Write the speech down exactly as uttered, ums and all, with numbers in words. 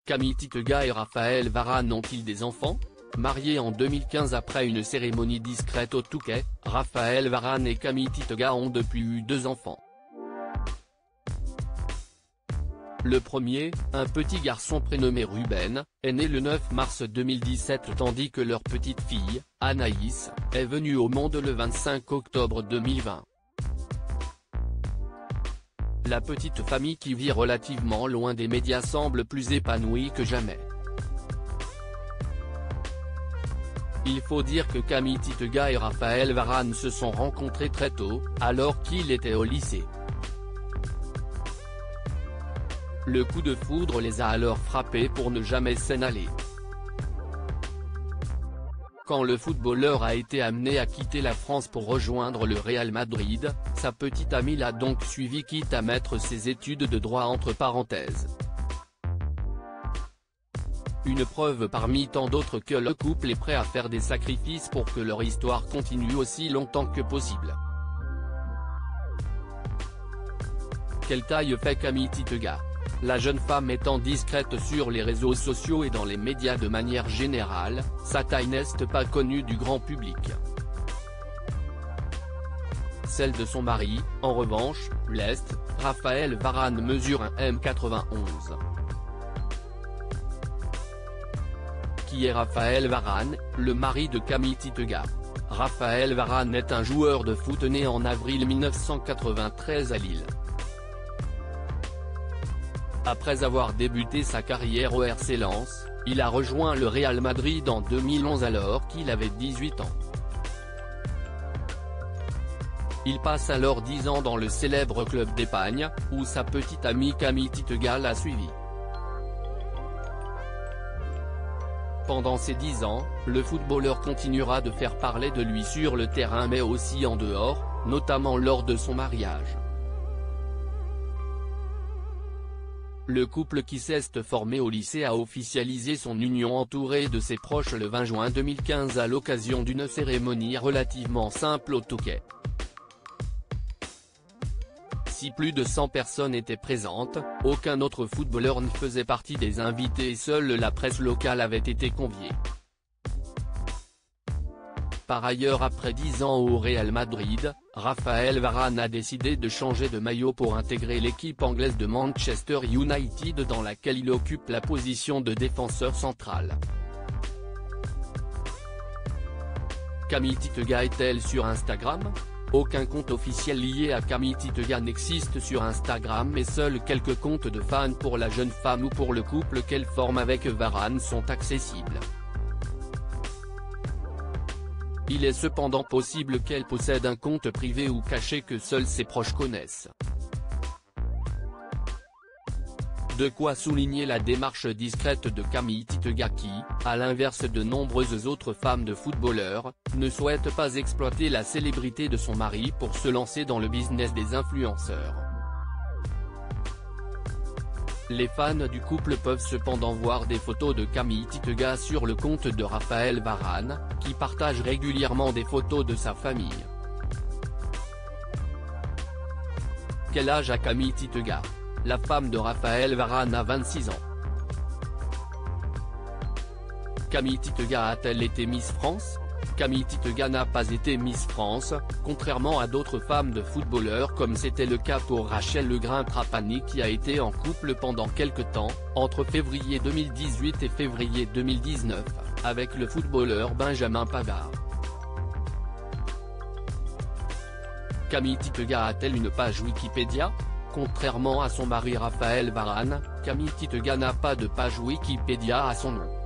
Camille Titega et Raphaël Varane ont-ils des enfants? Mariés en deux mille quinze après une cérémonie discrète au Touquet, Raphaël Varane et Camille Titega ont depuis eu deux enfants. Le premier, un petit garçon prénommé Ruben, est né le neuf mars deux mille dix-sept tandis que leur petite fille, Anaïs, est venue au monde le vingt-cinq octobre deux mille vingt. La petite famille qui vit relativement loin des médias semble plus épanouie que jamais. Il faut dire que Camille Titega et Raphaël Varane se sont rencontrés très tôt, alors qu'il était au lycée. Le coup de foudre les a alors frappés pour ne jamais s'en aller. Quand le footballeur a été amené à quitter la France pour rejoindre le Real Madrid, sa petite amie l'a donc suivi quitte à mettre ses études de droit entre parenthèses. Une preuve parmi tant d'autres que le couple est prêt à faire des sacrifices pour que leur histoire continue aussi longtemps que possible. Quelle taille fait Camille Titega? La jeune femme étant discrète sur les réseaux sociaux et dans les médias de manière générale, sa taille n'est pas connue du grand public. Celle de son mari, en revanche, l'est, Raphaël Varane mesure un mètre quatre-vingt-onze. Qui est Raphaël Varane, le mari de Camille Titega? Raphaël Varane est un joueur de foot né en avril mille neuf cent quatre-vingt-treize à Lille. Après avoir débuté sa carrière au R C Lens, il a rejoint le Real Madrid en deux mille onze alors qu'il avait dix-huit ans. Il passe alors dix ans dans le célèbre club d'Espagne, où sa petite amie Camille Titega l'a suivi. Pendant ces dix ans, le footballeur continuera de faire parler de lui sur le terrain mais aussi en dehors, notamment lors de son mariage. Le couple qui s'est formé au lycée a officialisé son union entouré de ses proches le vingt juin deux mille quinze à l'occasion d'une cérémonie relativement simple au Touquet. Si plus de cent personnes étaient présentes, aucun autre footballeur ne faisait partie des invités et seule la presse locale avait été conviée. Par ailleurs, après dix ans au Real Madrid, Raphaël Varane a décidé de changer de maillot pour intégrer l'équipe anglaise de Manchester United dans laquelle il occupe la position de défenseur central. Camille Titega est-elle sur Instagram? Aucun compte officiel lié à Camille Titega n'existe sur Instagram et seuls quelques comptes de fans pour la jeune femme ou pour le couple qu'elle forme avec Varane sont accessibles. Il est cependant possible qu'elle possède un compte privé ou caché que seuls ses proches connaissent. De quoi souligner la démarche discrète de Camille Titega qui, à l'inverse de nombreuses autres femmes de footballeurs, ne souhaite pas exploiter la célébrité de son mari pour se lancer dans le business des influenceurs. Les fans du couple peuvent cependant voir des photos de Camille Titega sur le compte de Raphaël Varane, qui partage régulièrement des photos de sa famille. Quel âge a Camille Titega? La femme de Raphaël Varane a vingt-six ans. Camille Titega a-t-elle été Miss France? Camille Titega n'a pas été Miss France, contrairement à d'autres femmes de footballeurs comme c'était le cas pour Rachel Le Grain-Trapani qui a été en couple pendant quelque temps, entre février deux mille dix-huit et février deux mille dix-neuf, avec le footballeur Benjamin Pavard. Camille Titega a-t-elle une page Wikipédia? Contrairement à son mari Raphaël Varane, Camille Titega n'a pas de page Wikipédia à son nom.